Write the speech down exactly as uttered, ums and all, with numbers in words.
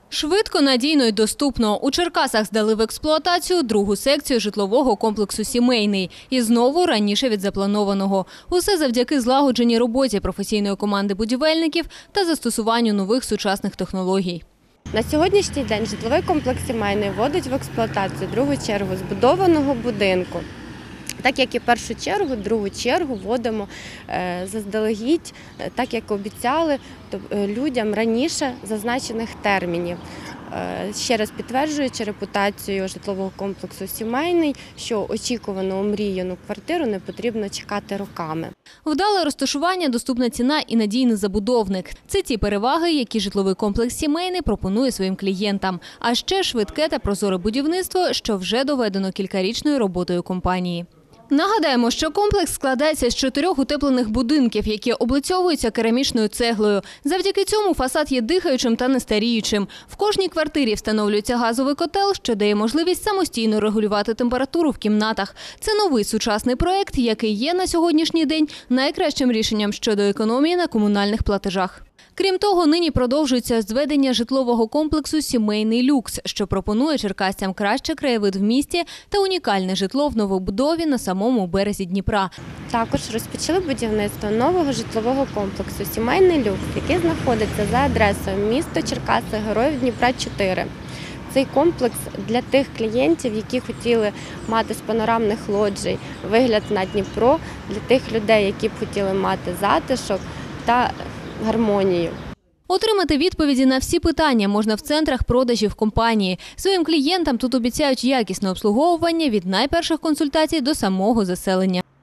Швидко, надійно і доступно. У Черкасах здали в експлуатацію другу секцію житлового комплексу «Сімейний». І знову раніше від запланованого. Усе завдяки злагодженій роботі професійної команди будівельників та застосуванню нових сучасних технологій. На сьогоднішній день житловий комплекс «Сімейний» вводить в експлуатацію другу чергу збудованого будинку. Так як і першу чергу, другу чергу вводимо заздалегідь, так як обіцяли людям раніше зазначених термінів. Ще раз підтверджуючи репутацію житлового комплексу «Сімейний», що очікувану омріяну квартиру не потрібно чекати роками. Вдале розташування, доступна ціна і надійний забудовник – це ті переваги, які житловий комплекс «Сімейний» пропонує своїм клієнтам. А ще швидке та прозоре будівництво, що вже доведено кількарічною роботою компанії. Нагадаємо, що комплекс складається з чотирьох утеплених будинків, які облицьовуються керамічною цеглою. Завдяки цьому фасад є дихаючим та нестаріючим. В кожній квартирі встановлюється газовий котел, що дає можливість самостійно регулювати температуру в кімнатах. Це новий сучасний проєкт, який є на сьогоднішній день найкращим рішенням щодо економії на комунальних платежах. Крім того, нині продовжується зведення житлового комплексу «Сімейний люкс», що пропонує черкасцям краще краєвид в місті та унікальне житло в новобудові на самому березі Дніпра. Також розпочали будівництво нового житлового комплексу «Сімейний люкс», який знаходиться за адресою місто Черкаси, Героїв Дніпра, чотири. Цей комплекс для тих клієнтів, які хотіли мати з панорамних лоджій вигляд на Дніпро, для тих людей, які б хотіли мати затишок та гармонію. Отримати відповіді на всі питання можна в центрах продажів компанії. Своїм клієнтам тут обіцяють якісне обслуговування від найперших консультацій до самого заселення.